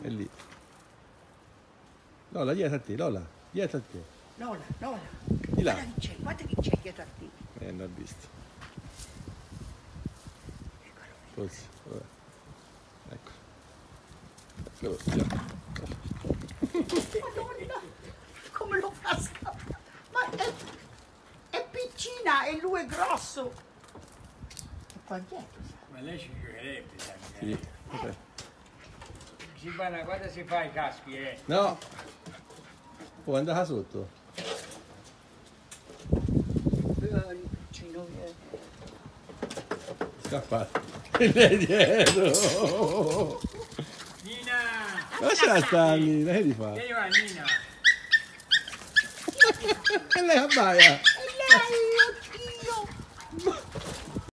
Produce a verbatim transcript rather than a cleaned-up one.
È lì. Lola, dietro a te, Lola, dietro a te. Lola, Lola. Di là. Guarda chi c'è, guarda chi c'è dietro a te. Eh, non ho visto. Forse, vabbè. Ecco. Eccolo, via. Madonna, come lo fa scappare? Ma è, è piccina e lui è grosso. E qua dietro, sa. Ma lei ci giocherebbe, sai? Sì, Eh. vabbè. Si fa una, guarda se fa i caschi, eh. No! Oh, è andata sotto. Il piccino viene. Scappato. E lei dietro. Nina! Lascia stare, Nina, che gli fa? Vieni qua, Nina! E lei abbaia. E lei!